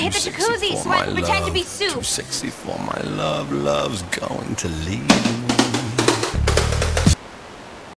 hit the jacuzzi so I can pretend to be soup. Too sexy for my love. Love's going to leave me.